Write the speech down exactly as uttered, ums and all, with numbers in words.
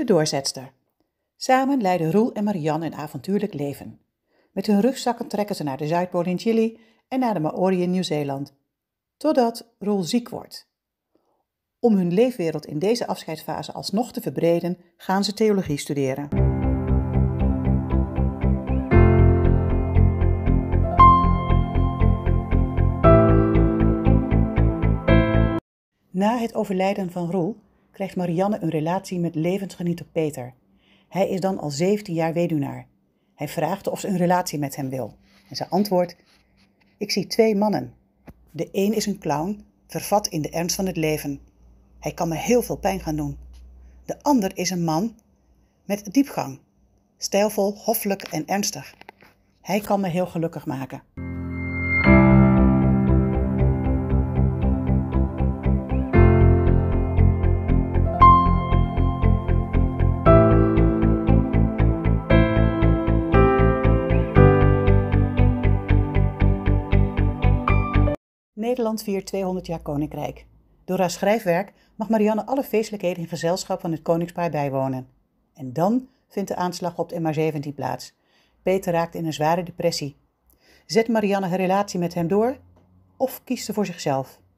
De doorzetster. Samen leiden Roel en Marianne een avontuurlijk leven. Met hun rugzakken trekken ze naar de Zuidpool in Chili en naar de Maori in Nieuw-Zeeland. Totdat Roel ziek wordt. Om hun leefwereld in deze afscheidsfase alsnog te verbreden, gaan ze theologie studeren. Na het overlijden van Roel krijgt Marianne een relatie met levensgenieter Peter. Hij is dan al zeventien jaar weduwnaar. Hij vraagt of ze een relatie met hem wil. En ze antwoordt: ik zie twee mannen. De een is een clown, vervat in de ernst van het leven. Hij kan me heel veel pijn gaan doen. De ander is een man met diepgang. Stijlvol, hoffelijk en ernstig. Hij kan me heel gelukkig maken. Nederland viert tweehonderd jaar koninkrijk. Door haar schrijfwerk mag Marianne alle feestelijkheden in gezelschap van het koningspaar bijwonen. En dan vindt de aanslag op de M H zeventien plaats. Peter raakt in een zware depressie. Zet Marianne haar relatie met hem door of kiest ze voor zichzelf?